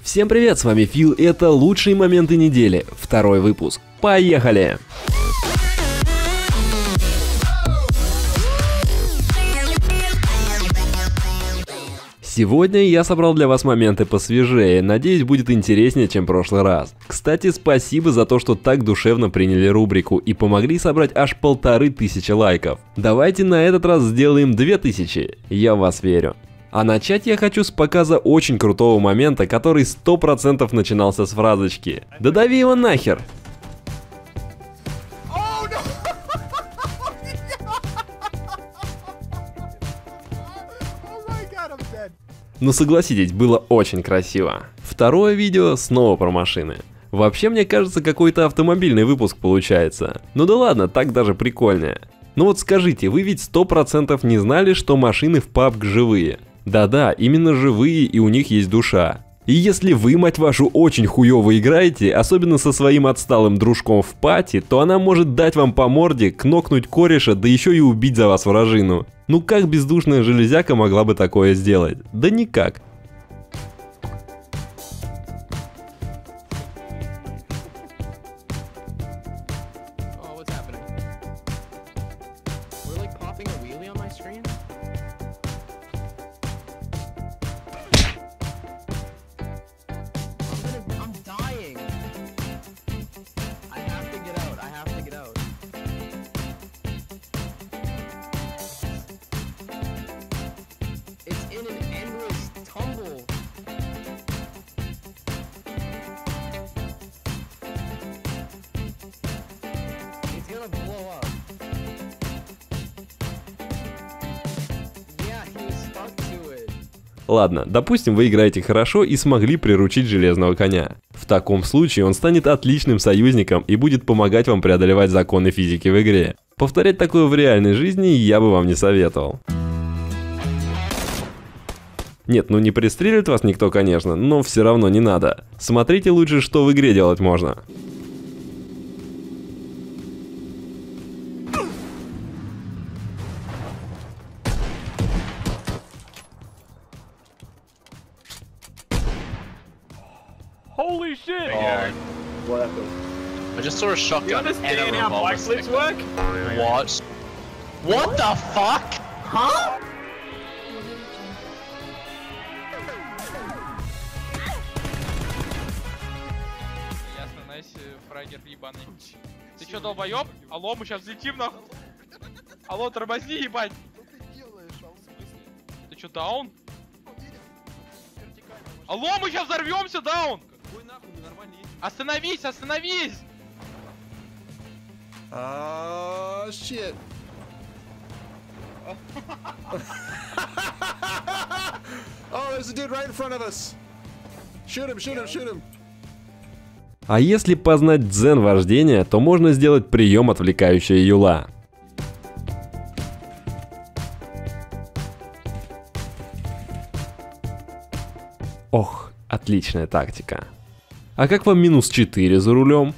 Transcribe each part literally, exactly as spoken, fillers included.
Всем привет, с вами Фил, и это лучшие моменты недели, второй выпуск. Поехали! Сегодня я собрал для вас моменты посвежее, надеюсь, будет интереснее, чем в прошлый раз. Кстати, спасибо за то, что так душевно приняли рубрику и помогли собрать аж полторы тысячи лайков. Давайте на этот раз сделаем две тысячи, я в вас верю. А начать я хочу с показа очень крутого момента, который сто процентов начинался с фразочки «Да дави его нахер!». Ну согласитесь, было очень красиво. Второе видео снова про машины. Вообще, мне кажется, какой-то автомобильный выпуск получается. Ну да ладно, так даже прикольнее. Ну вот скажите, вы ведь сто процентов не знали, что машины в пабг живые? Да-да, именно живые, и у них есть душа. И если вы, мать вашу, очень хуёво играете, особенно со своим отсталым дружком в пати, то она может дать вам по морде, кнокнуть кореша, да еще и убить за вас вражину. Ну как бездушная железяка могла бы такое сделать? Да никак. Ладно, допустим, вы играете хорошо и смогли приручить железного коня. В таком случае он станет отличным союзником и будет помогать вам преодолевать законы физики в игре. Повторять такое в реальной жизни я бы вам не советовал. Нет, ну не пристрелит вас никто, конечно, но все равно не надо. Смотрите лучше, что в игре делать можно. Holy shit! Oh. What happened? I just saw a shotgun. You understand and a how revolver backflips stick. work? What? What the fuck? Huh? Ясно, найс, фрагер ебаный. Ты чё, долбоёб? Алло, мы сейчас взлетим нахуй. Алло, тормозни, ебать. Ты чё, даун? Алло, мы сейчас взорвемся, даун! Остановись, остановись! Oh shit! Oh, there's a dude right in front of us! Shoot him, shoot him, shoot him! А если познать дзен вождения, то можно сделать прием, отвлекающий юла. Ох, отличная тактика. А как вам минус четыре за рулем?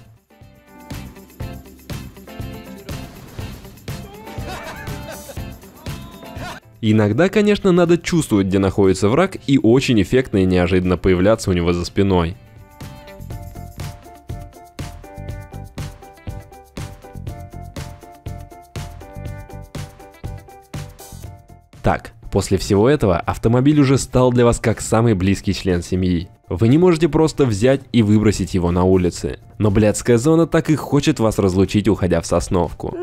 Иногда, конечно, надо чувствовать, где находится враг, и очень эффектно и неожиданно появляться у него за спиной. Так, после всего этого автомобиль уже стал для вас как самый близкий член семьи. Вы не можете просто взять и выбросить его на улице. Но блядская зона так и хочет вас разлучить, уходя в Сосновку.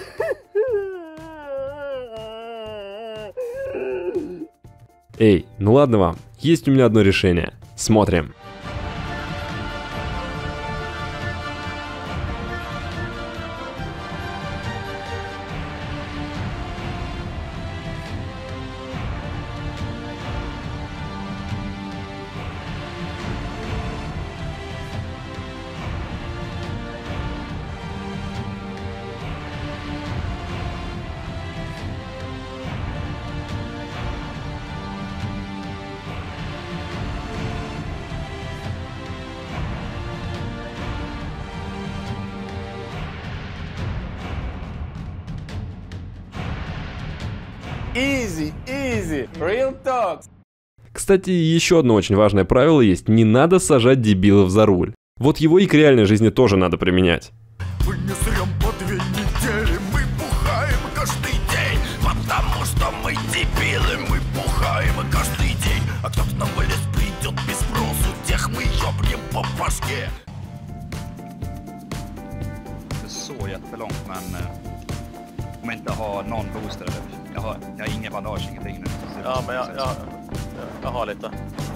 Эй, ну ладно вам, есть у меня одно решение. Смотрим. Easy, easy, real talk. Кстати, еще одно очень важное правило есть: не надо сажать дебилов за руль. Вот его и к реальной жизни тоже надо применять. Мы не срем по две недели, мы бухаем каждый день, потому что мы дебилы, мы бухаем каждый день. А кто к нам в лес придет без спросу, тех мы ёбнем по башке. Så jättelångt, men eh, om inte har någon booster eller jag har, jag har inga bandage, ingenting nu. Så Ja, men jag, jag, jag, jag har lite.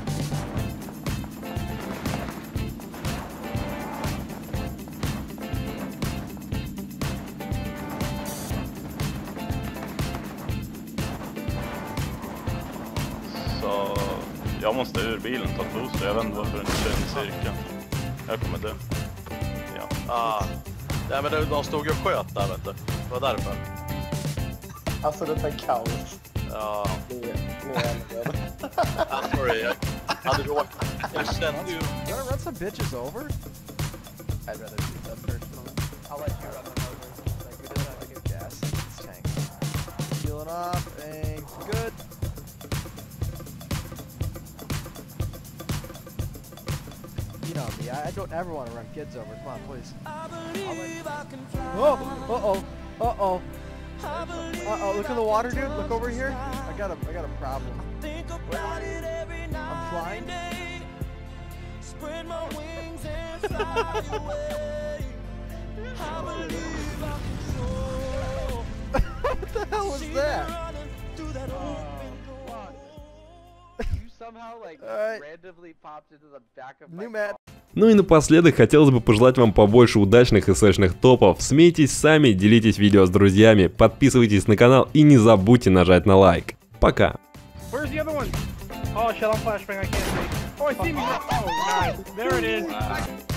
Så jag måste ur bilen ta ett booster. Jag vet inte varför den inte kör in i cirkeln. Jag kommer dö. Ja. Ah. Nej, men de, de stod ju och sköt där, vet du. Det var därför. Alltså detta är kaos. Ja. Det är, det är I'm sorry. Jag hade råkat. Jag kände ju... You wanna run some bitches over? I'd rather do that personally. I'll let you run them over. Like, we don't have a good gas tank. Healing up and good. You know me, I, I don't ever want to run kids over. Come on, please. Oh, uh-oh, uh-oh. Uh-oh, look at the water, dude. Look over here. I got a, I got a problem. Where are you? I'm flying. Spread my wings and fly away. I believe I can soar. What the hell was that? You somehow like Alright. randomly popped into the back of New my map. Ну и напоследок хотелось бы пожелать вам побольше удачных и сочных топов. Смейтесь сами, делитесь видео с друзьями, подписывайтесь на канал и не забудьте нажать на лайк. Пока! Where's the other one? Oh shit, I'm flashbang, I can't see. Oh, I see me. Oh, nice. There it is.